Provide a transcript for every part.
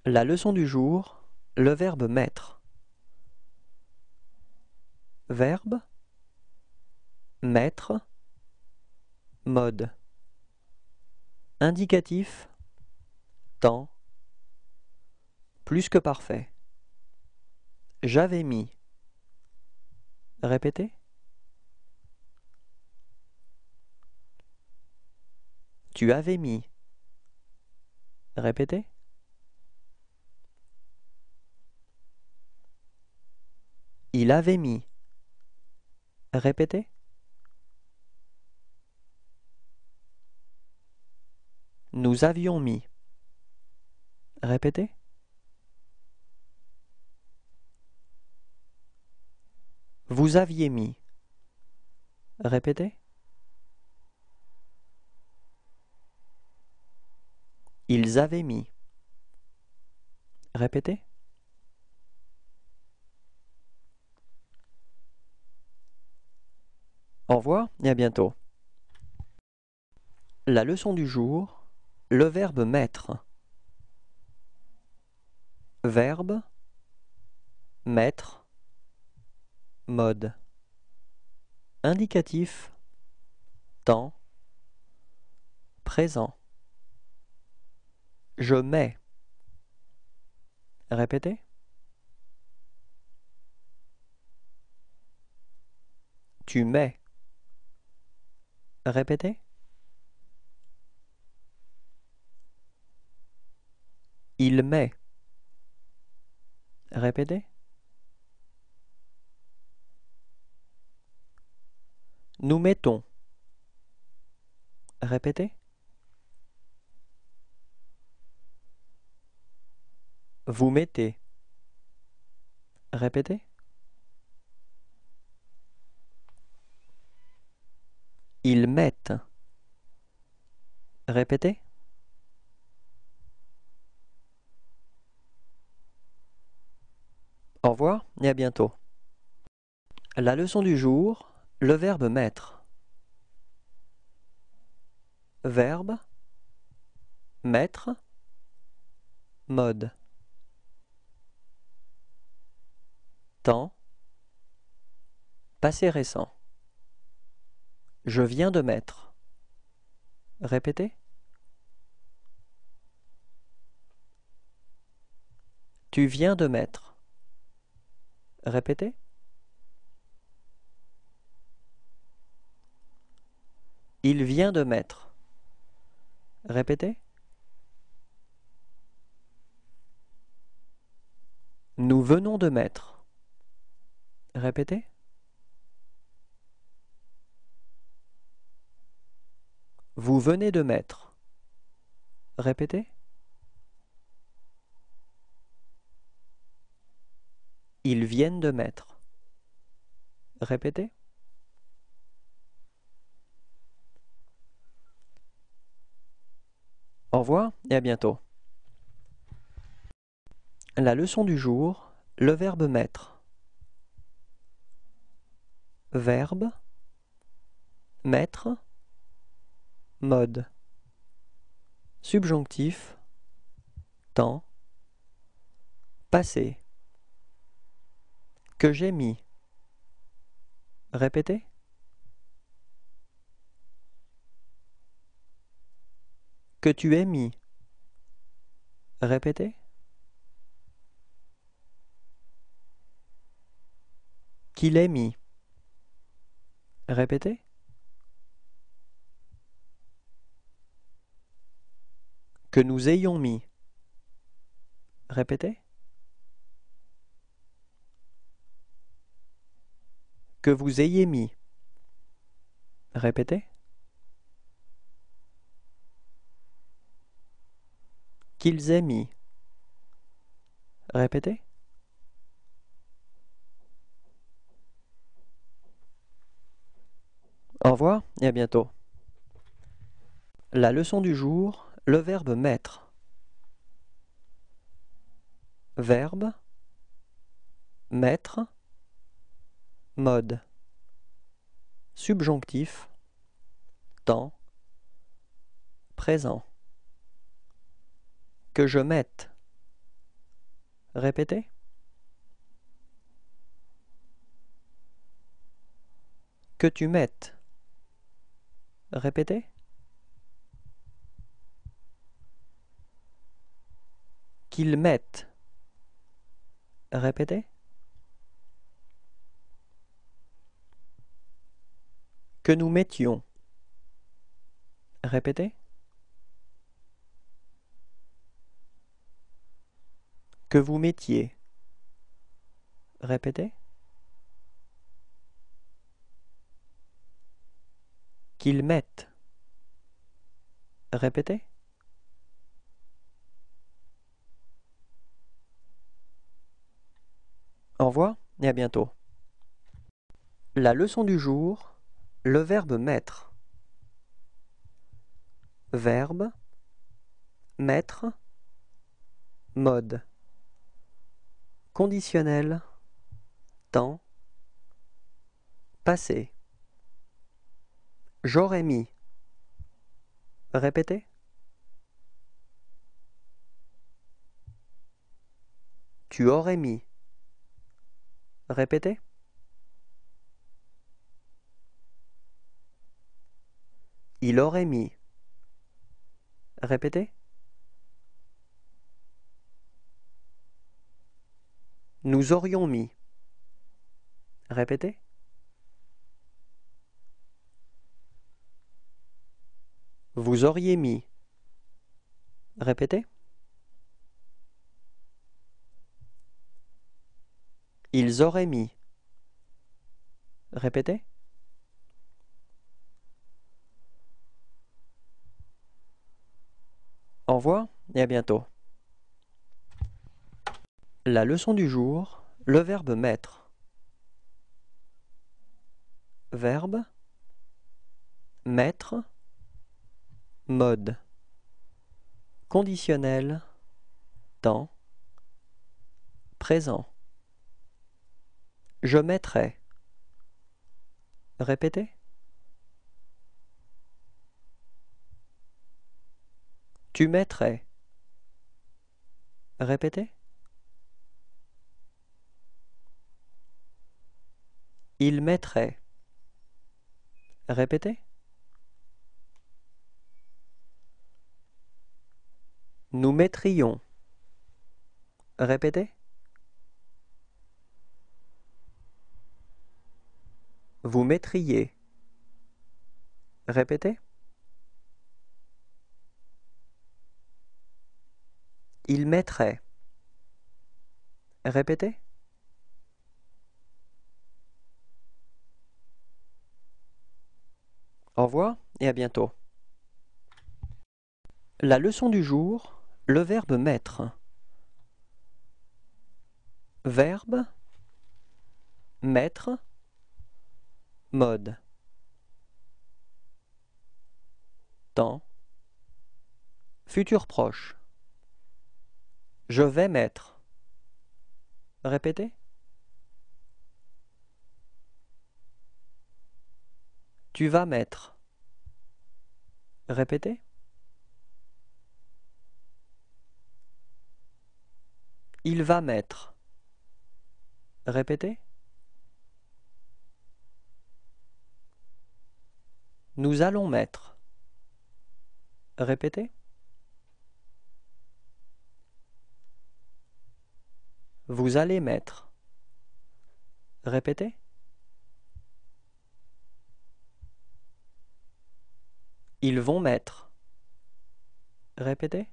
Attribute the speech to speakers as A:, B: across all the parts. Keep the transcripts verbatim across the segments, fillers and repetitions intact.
A: La leçon du jour, le verbe mettre. Verbe, mettre, mode. Indicatif, temps, plus que parfait. J'avais mis. Répétez. Tu avais mis. Répétez. Il avait mis. Répétez. Nous avions mis. Répétez. Vous aviez mis. Répétez. Ils avaient mis. Répétez. Au revoir et à bientôt. La leçon du jour, le verbe mettre. Verbe, mettre, mode. Indicatif, temps, présent. Je mets. Répétez. Tu mets. Répétez. Il met. Répétez. Nous mettons. Répétez. Vous mettez. Répétez. Ils mettent. Répétez. Au revoir et à bientôt. La leçon du jour, le verbe mettre. Verbe, mettre, mode. Temps, passé récent. Je viens de mettre. Répétez. Tu viens de mettre. Répétez. Il vient de mettre. Répétez. Nous venons de mettre. Répétez. Vous venez de mettre. Répétez. Ils viennent de mettre. Répétez. Au revoir et à bientôt. La leçon du jour, le verbe mettre. Verbe, mettre, mode. Subjonctif, temps, passé. Que j'ai mis. Répétez. Que tu aies mis. Répétez. Qu'il ait mis. Répétez. Que nous ayons mis. Répétez. Que vous ayez mis. Répétez. Qu'ils aient mis. Répétez. Au revoir et à bientôt. La leçon du jour, le verbe mettre. Verbe, mettre, mode. Subjonctif, temps, présent. Que je mette. Répétez. Que tu mettes. Répétez. Qu'ils mettent. Répétez. Que nous mettions. Répétez. Que vous mettiez. Répétez. Qu'ils mettent. Répétez. Au revoir et à bientôt. La leçon du jour, le verbe mettre. Verbe, mettre, mode. Conditionnel, temps, passé. J'aurais mis. Répétez. Tu aurais mis. Répétez. Il aurait mis. Répétez. Nous aurions mis. Répétez. Vous auriez mis. Répétez. Ils auraient mis. Répétez. Au revoir et à bientôt. La leçon du jour, le verbe mettre. Verbe, mettre, mode. Conditionnel, temps, présent. Je mettrai. Répétez. Tu mettrais. Répétez. Il mettrait. Répétez. Nous mettrions. Répétez. Vous mettriez. Répétez. Il mettrait. Répétez. Au revoir et à bientôt. La leçon du jour, le verbe mettre. Verbe, mettre, mode. Temps, futur proche. Je vais mettre. Répétez. Tu vas mettre. Répétez. Il va mettre. Répétez. Nous allons mettre. Répétez. Vous allez mettre. Répétez. Ils vont mettre. Répétez.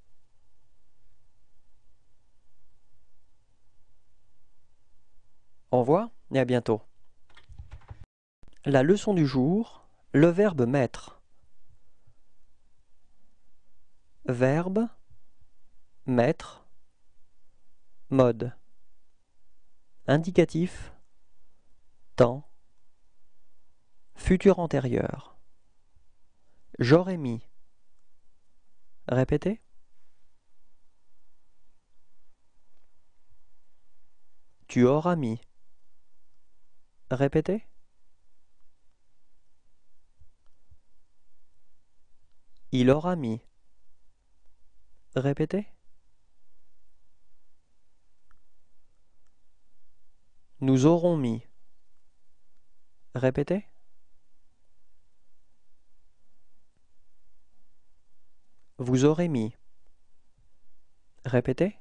A: Au revoir et à bientôt. La leçon du jour, le verbe mettre. Verbe, mettre, mode. Indicatif, temps, futur antérieur. J'aurais mis. Répétez. Tu auras mis. Répétez. Il aura mis. Répétez. Nous aurons mis. Répétez. Vous aurez mis. Répétez.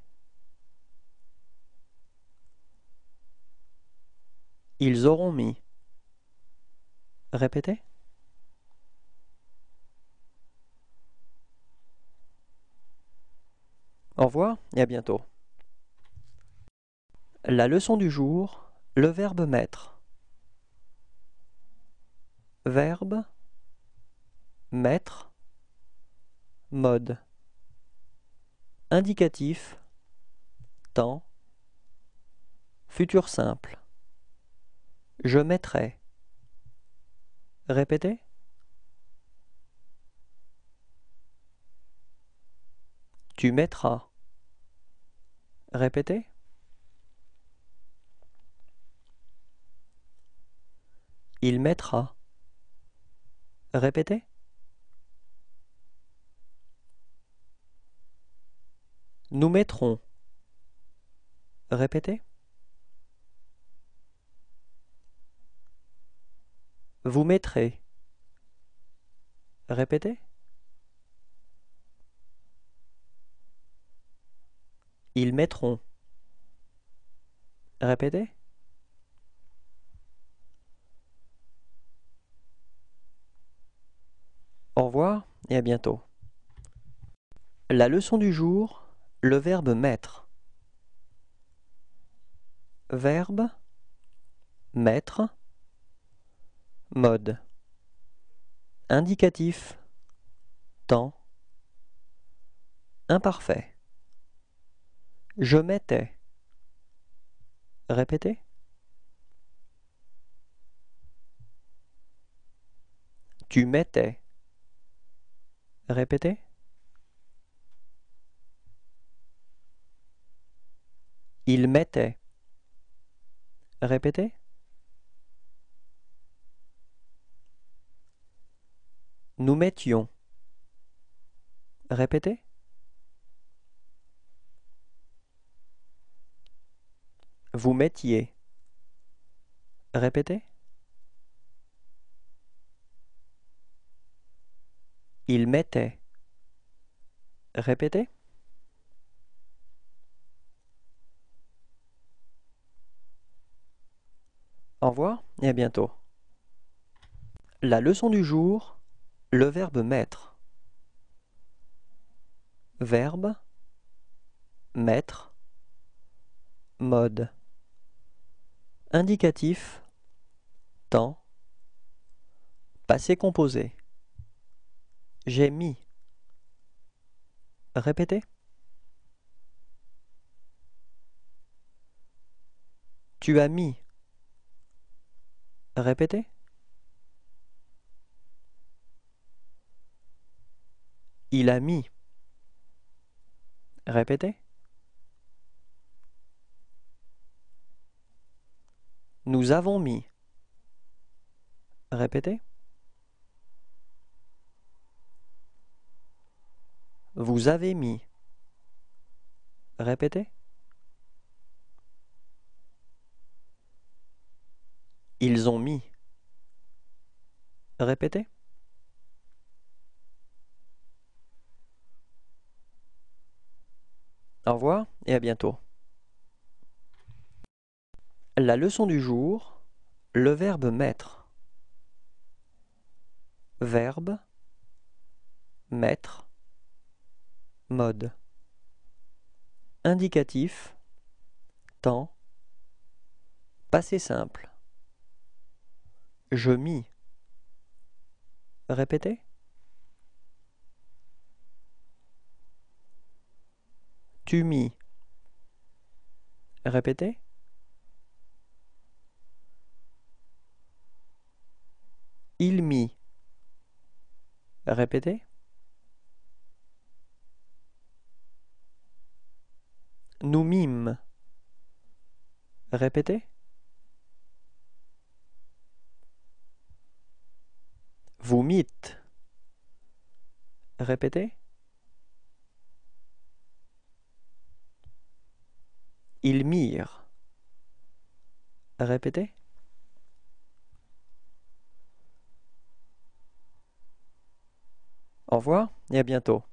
A: Ils auront mis. Répétez. Au revoir et à bientôt. La leçon du jour, le verbe mettre. Verbe, mettre, mode. Indicatif, temps, futur simple. Je mettrai. Répétez. Tu mettras. Répétez. Il mettra. Répétez. Nous mettrons. Répétez. Vous mettrez. Répétez. Ils mettront. Répétez. Au revoir et à bientôt. La leçon du jour, le verbe mettre. Verbe, mettre, mode. Indicatif, temps, imparfait. Je mettais. Répétez. Tu mettais. Répétez. Il mettait. Répétez. Nous mettions. Répétez. Vous mettiez. Répétez. Il mettait. Répétez. Au revoir et à bientôt. La leçon du jour, le verbe mettre. Verbe, mettre, mode. Indicatif, temps, passé composé. J'ai mis. Répétez. Tu as mis. Répétez. Il a mis. Répétez. Nous avons mis. Répétez. Vous avez mis. Répétez. Ils ont mis. Répétez. Au revoir et à bientôt. La leçon du jour, le verbe mettre. Verbe, mettre, mode. Indicatif, temps, passé simple. Je mis. Répétez. Tu mis. Répétez. Il mit. Répétez. Nous mîmes. Répétez. Vous mîtes. Répétez. Ils mirent. Répétez. Au revoir et à bientôt.